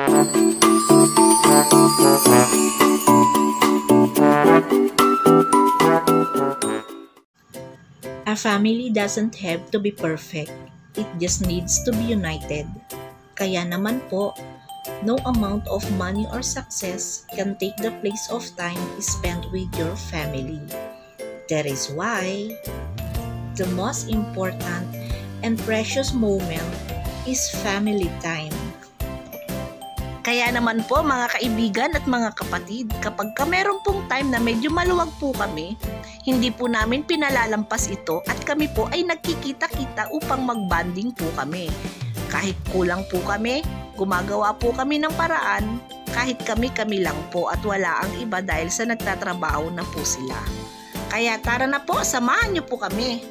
A family doesn't have to be perfect. It just needs to be united. Kaya naman po, no amount of money or success can take the place of time spent with your family. That is why the most important and precious moment is family time. Kaya naman po mga kaibigan at mga kapatid, kapag meron pong time na medyo maluwag po kami, hindi po namin pinalalampas ito at kami po ay nagkikita-kita upang mag-bonding po kami. Kahit kulang po kami, gumagawa po kami ng paraan, kahit kami-kami lang po at wala ang iba dahil sa nagtatrabaho na po sila. Kaya tara na po, samahan niyo po kami.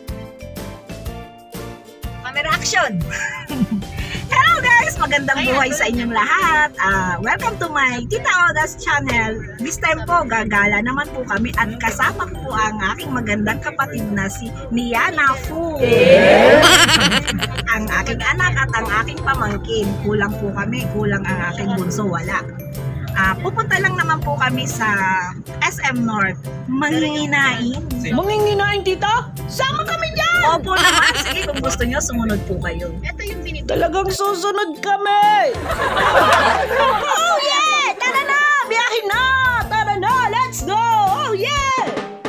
Camera action! Hello guys! Magandang buhay sa inyong lahat. Welcome to my Tita Oda's channel. This time po, gagala naman po kami at kasama po ang aking magandang kapatid na si Niana Fu. Ang aking anak at ang aking pamangkin. Kulang po kami, kulang ang aking bunso, wala. Pupunta lang naman po kami sa SM North. Manginginain. Manginginain, tita? Sama kami dyan! Opo naman. Sige, kung gusto nyo, sumunod po kayo. Ito yung binibig. Talagang susunod kami! Oh yeah! Tara na! Biyahin na! Tara na! Let's go! Oh yeah!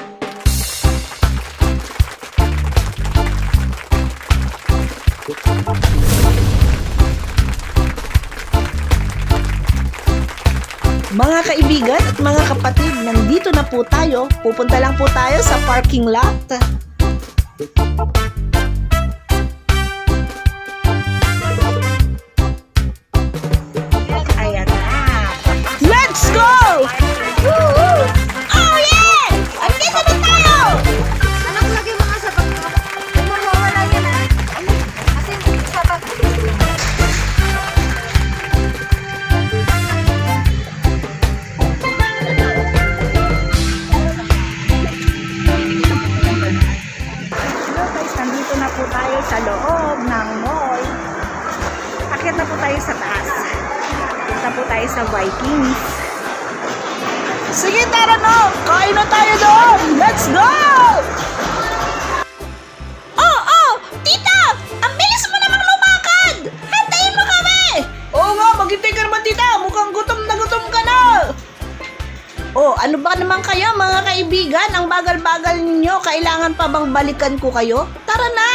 Mga kaibigan at mga kapatid, nandito na po tayo. Pupunta lang po tayo sa parking lot. Ayan na. Let's go! Woo! Oh yeah! Andito na tayo! Anak, lagi mga sapat mo. Mawawala yan ha. Kasi sapat. Nandito na po tayo sa loob ng mall. Akyat na po tayo sa taas. Punta po tayo sa Vikings. Sige, tara na! Kain na tayo doon! Let's go! Oh! Tita! Ang bilis mo namang lumakad! Hantayin mo kami! Oo nga, maghintay ka naman, tita! Mukhang gutom ka na! Oh, ano ba naman kayo mga kaibigan? Ang bagal-bagal ninyo. Kailangan pa bang balikan ko kayo? Tara na!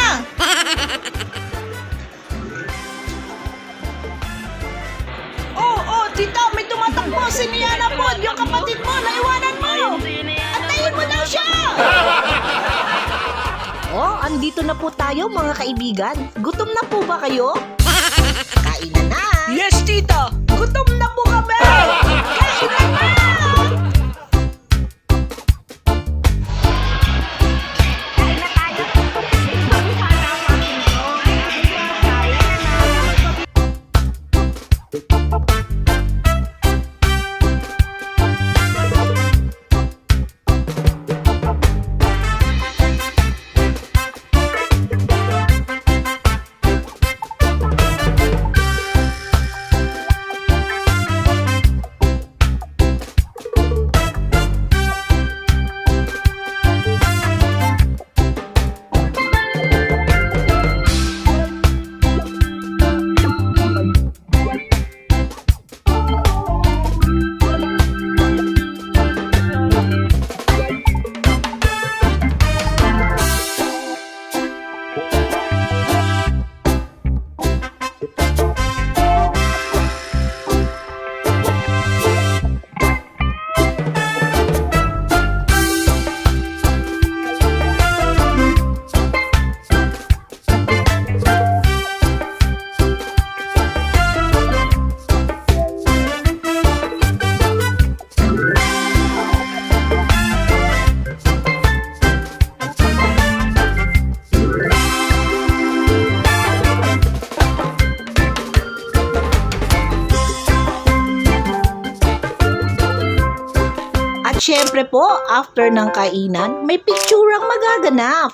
Oo, tita! May tumatakbo si Niana po! Yung kapatid mo! Naiwanan mo! Antayin mo daw siya! Oh, andito na po tayo mga kaibigan. Gutom na po ba kayo? Kain na! Yes, tita! Gutom na po kami! Kain na! Siyempre po, after ng kainan, may picturang magaganap.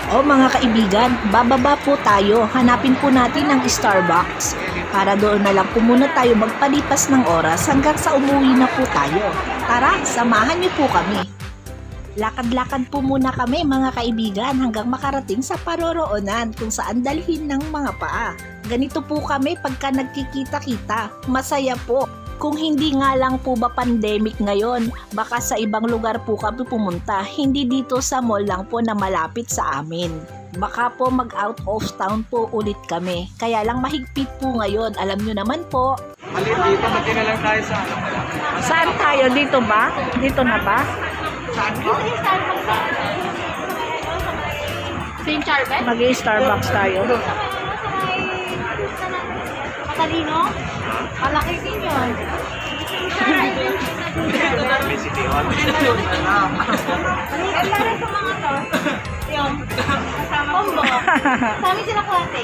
O mga kaibigan, bababa po tayo. Hanapin po natin ang Starbucks. Para doon na lang po muna tayo magpalipas ng oras hanggang sa umuwi na po tayo. Tara, samahan niyo po kami. Lakad-lakad po muna kami mga kaibigan hanggang makarating sa paroroonan kung saan dalhin ng mga paa. Ganito po kami pagka nagkikita-kita. Masaya po. Kung hindi nga lang po ba pandemic ngayon, baka sa ibang lugar po kami pumunta. Hindi dito sa mall lang po na malapit sa amin. Baka po mag-out of town po ulit kami. Kaya lang mahigpit po ngayon. Alam nyo naman po. Dito, mati na lang tayo sa Saan tayo? Dito ba? Dito na ba? St. Charbet? Mag-Starbucks tayo. Matalino? Malaki din yun. City Hall. Ay, para sa mga to. Yung kasama combo. Sa amin sila klase.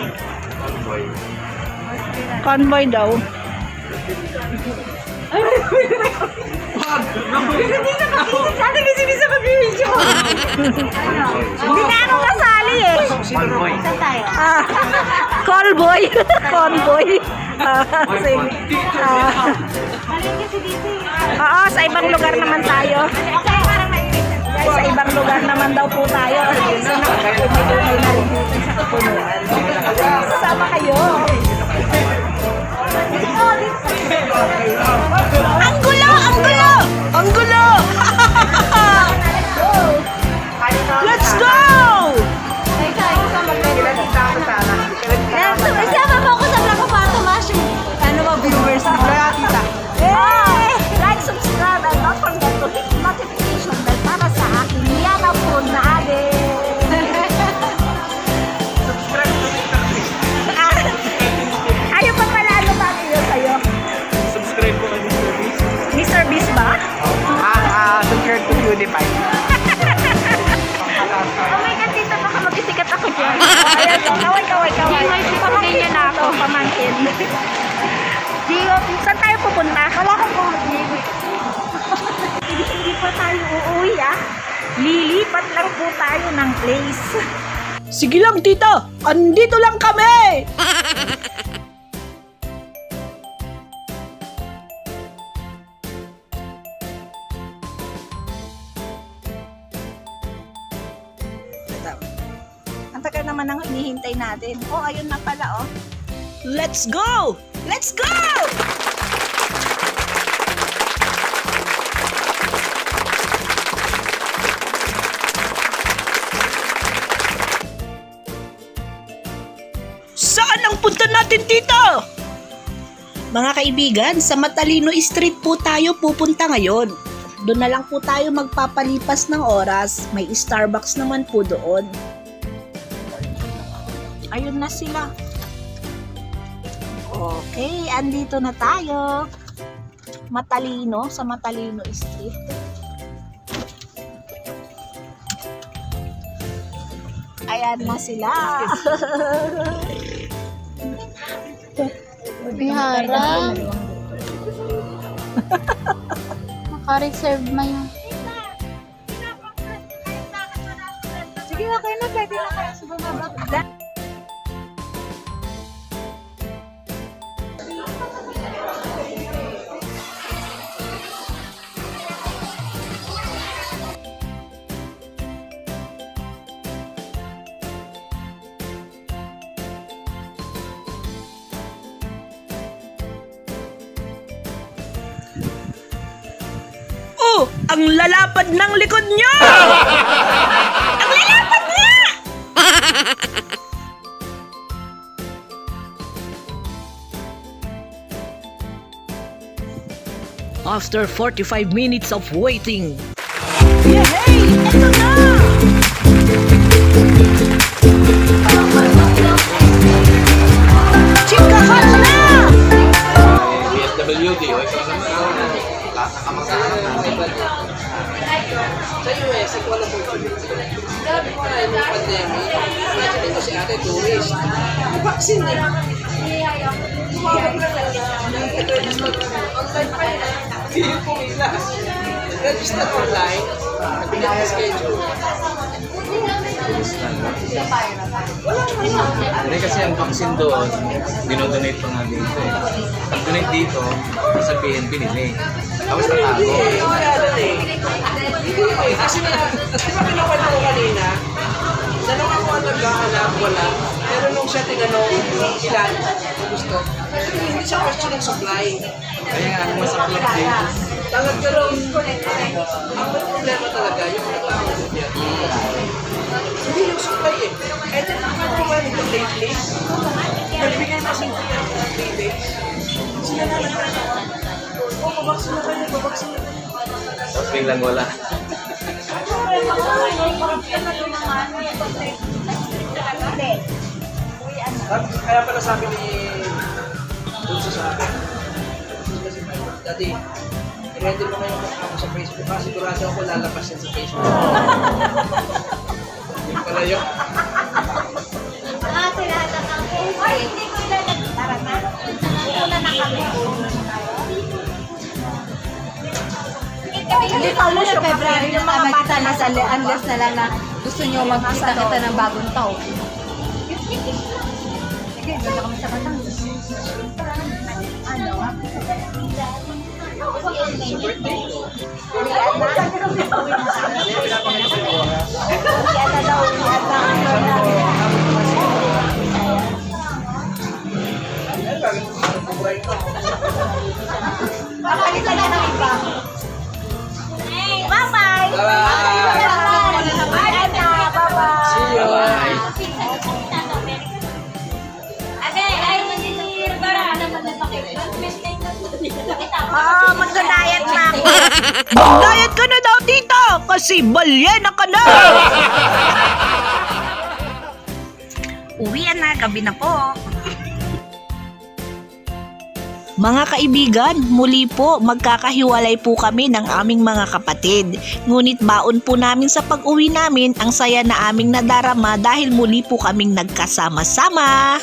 Convoy daw. Hindi na ako kasali eh. Convoy. Saan tayo? Callboy. Convoy. Sige. Maliit kasi dito eh. Oo, sa ibang lugar naman tayo. Okay, parang mainit. Guys, sa ibang lugar naman daw po tayo. So, nakakapumay na rin dito sa kapunuan. Sasama kayo. Ang gulo! Ang gulo! Ang gulo! Let's go! Isama mo ako sa vlog ko para tumaas yung ano ba, viewers mo. Hey! Like, subscribe, and don't forget to hit notification bell para sa akin. Yan ang phone na akin. Ayaw pa pala ano ba yun sa'yo? Subscribe po kami sa Beast. Mr. Beast ba? Subscribe to PewDiePie. Oh my God, dito baka magisikat ako dyan. Ayan, kaway. Pamangkin na ako, pamangkin. Gio, saan tayo pupunta? Wala kang pumunta. Hindi pa tayo uuwi ah. Lilipat lang po tayo ng place. Sige lang tita, andito lang kami! Ang tagal naman ang hinihintay natin. Oh, ayun na pala oh. Let's go! Let's go! Saan ang punta natin dito? Mga kaibigan, sa Matalino Street po tayo pupunta ngayon. Doon na lang po tayo magpapalipas ng oras. May Starbucks naman po doon. Ayun na sila. Okay, andito na tayo. Matalino, sa Matalino Street. Ayan na sila. Bihara. Naka-reserve man yun. Sige, okay na. Pwede na kayo sa bumaba. Oh, ang lalapad ng likod niyo! Ang lalapad nga! After 45 minutes of waiting. Yehey! Ito na! Chikahan na! PSWD, o ito sa lahat ng kamag-anak namin. Sa US, wala po ito. Grabe ko na yung pandemic. Imagine dito si ate tourist. Vaccine eh. Tumawag na lang yan. Online pa yan. Hindi yung pumilas. Register online. Pinaka-schedule. Hindi kasi ang vaccine doon, dinodonate pa nga dito eh. Pag-donate dito, sabihin pinili. Tapos natago. Kasi na, di ba pinakwento ko kanina, tanong ako ang naghahanap, wala. Pero nung siya tinanong ilan, gusto, hindi siya question ng supply. Kaya nga, ang masaklap dito. Pero, ang problema talaga, yung mga tao niya. Hindi yung supply eh. And then, provide ito lately. Nagbigay na sa mga lately. Sila na babaksin na kayo, babaksin na kayo. Tapos biglang wala. Kaya pala sabi ni Dulce sa akin, Daddy, i-ready mo kayo ako sa Facebook kasi sigurado ako lalabas yan sa Facebook. Yung pala yun. Tinatanong ko. Ay, hindi ko ilalagay. Tara na. Una na kami. Hindi pa mo siya February na makita na sa unless na lang na gusto nyo magkita kita ng bagong taon. Sige, ganda kami sa Batangas. Ano? Sa birthday ko. Pakalitan na ng iba. Bye-bye! Bye-bye! Bye-bye! See you! Magda-diet na ako. Mag-diet ka na daw, tita, kasi balyena ka na. Uwian na, gabi na po. Mga kaibigan, muli po magkakahiwalay po kami ng aming mga kapatid. Ngunit baon po namin sa pag-uwi namin ang saya na aming nadarama dahil muli po kaming nagkasama-sama.